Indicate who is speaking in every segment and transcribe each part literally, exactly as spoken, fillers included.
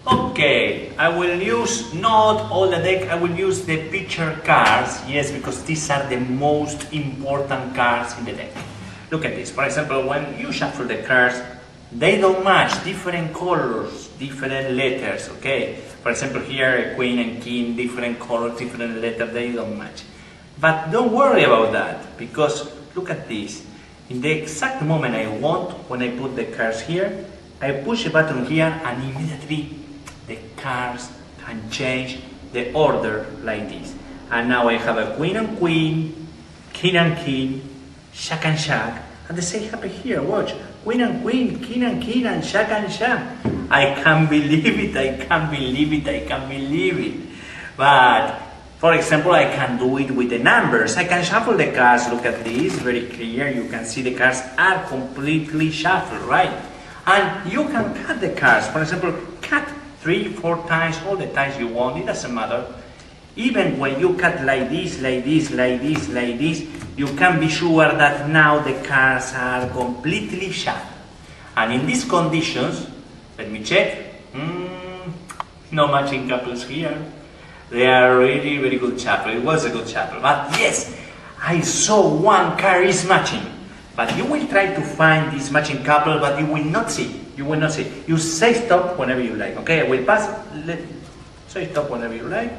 Speaker 1: Okay, I will use not all the deck, I will use the picture cards, yes, because these are the most important cards in the deck. Look at this, for example, when you shuffle the cards, they don't match, different colors, different letters, okay? For example, here, a queen and king, different colors, different letters, they don't match. But don't worry about that, because look at this. In the exact moment I want, when I put the cards here, I push a button here and immediately the cards can change the order like this. And now I have a queen and queen, king and king, jack and jack, and the same happen here, watch. Queen and queen, king and king, and jack and jack. I can't believe it, I can't believe it, I can't believe it. But, for example, I can do it with the numbers. I can shuffle the cards, look at this, very clear. You can see the cards are completely shuffled, right? And you can cut the cards. For example, cut three, four times, all the times you want, it doesn't matter. Even when you cut like this, like this, like this, like this, you can be sure that now the cards are completely shuffled. And in these conditions, let me check, mm, no matching couples here. They are really, very good shuffle. It was a good shuffle. But yes, I saw one card is matching. But you will try to find this matching couple, but you will not see. You will not see. You say stop whenever you like. Okay, I will pass. Let, say stop whenever you like.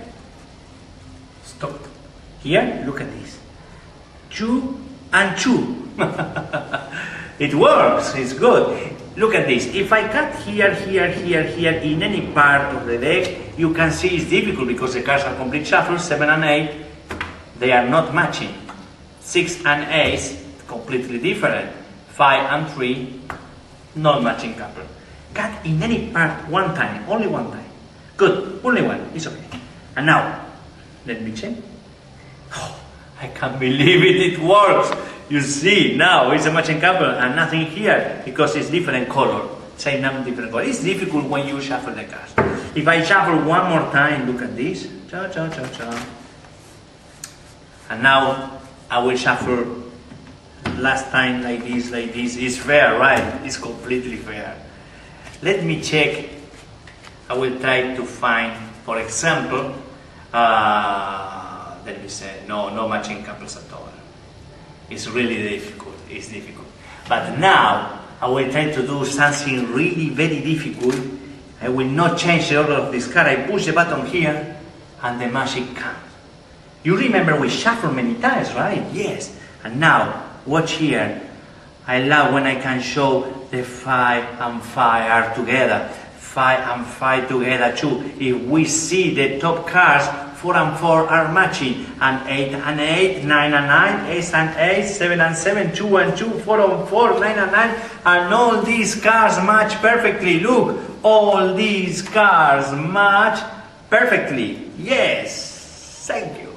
Speaker 1: Stop. Here, look at this. Two and two. It works. It's good. Look at this. If I cut here, here, here, here, in any part of the deck, you can see it's difficult because the cards are complete shuffle. Seven and eight, they are not matching. Six and ace, completely different. Five and three, not matching couple. Cut in any part one time, only one time. Good, only one, it's okay. And now, let me check. Oh, I can't believe it, it works. You see, now it's a matching couple and nothing here because it's different color. Same number, different color. It's difficult when you shuffle the cards. If I shuffle one more time, look at this. Cha, cha, cha, cha. And now I will shuffle last time like this, like this. It's fair, right? It's completely fair. Let me check. I will try to find, for example, uh, let me say, no, no matching couples at all. It's really difficult, it's difficult. But now, I will try to do something really very difficult. I will not change the order of this card. I push the button here, and the magic comes. You remember we shuffle many times, right? Yes. And now, watch here. I love when I can show the five and five are together. Five and five together too. If we see the top cards, four and four are matching, and eight and eight, nine and nine, ace and eight, seven and seven, two and two, four and four, nine and nine, and all these cards match perfectly. Look, all these cards match perfectly. Yes, thank you.